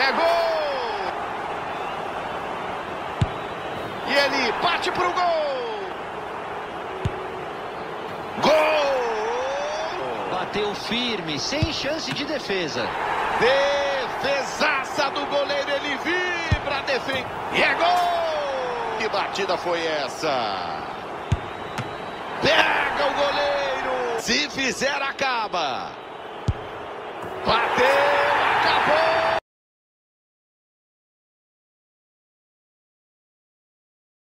É gol! E ele parte pro gol! Gol! Bateu firme, sem chance de defesa. Defesaça do goleiro, ele vibra, defende. E é gol! Que batida foi essa? Pega o goleiro! Se fizer, acaba! Bateu!